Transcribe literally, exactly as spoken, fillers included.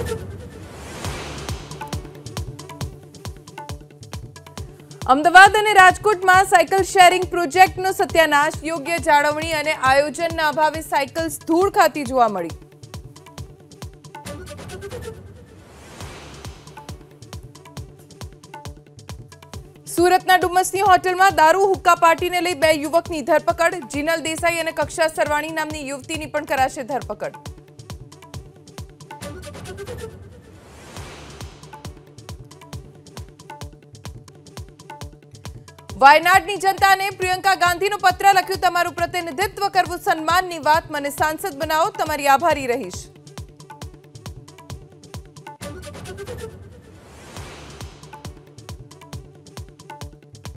અમદાવાદ અને રાજકોટમાં cycle sharing પ્રોજેક્ટનો સત્યાનાશ, યોગ્ય જાળવણી અને આયોજનના અભાવે સાયકલ્સ ધૂળ ખાતી જોવા મળી। સુરતના ડુમસની હોટલમાં દારૂ હુક્કા પાર્ટીને લઈ બે યુવકની ધરપકડ, જીનલ દેસાઈ અને કક્ષા સરવાણી નામની યુવતીની પણ કરાશે ધરપકડ। વાયનાડની જનતાને પ્રિયંકા ગાંધીનો પત્ર લખ્યું, તમારું પ્રતિનિધિત્વ કરવું સન્માનની વાત, મને સાંસદ બનાવો, તમારી આભારી રહીશ।